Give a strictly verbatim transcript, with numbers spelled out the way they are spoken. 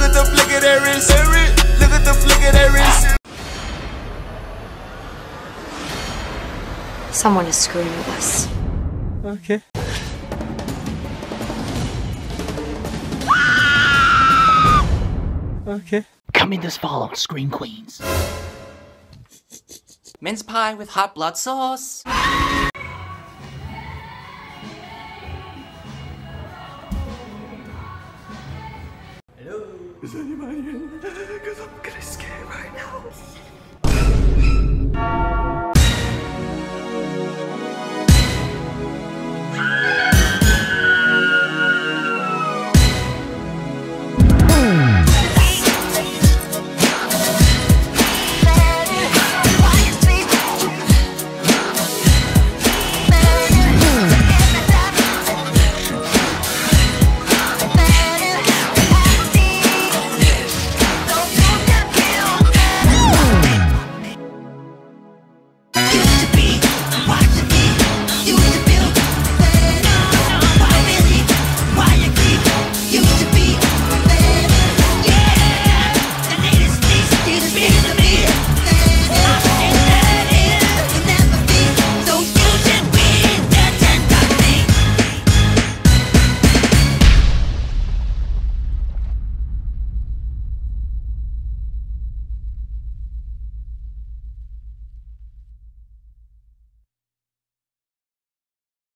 at the flick of that wrist. Look at the flick of that wrist. Someone is screwing with us. Okay. Okay. Coming this fall on Scream Queens. Mince pie with hot blood sauce. Hello? Is anybody in? Because I'm kinda scared right now.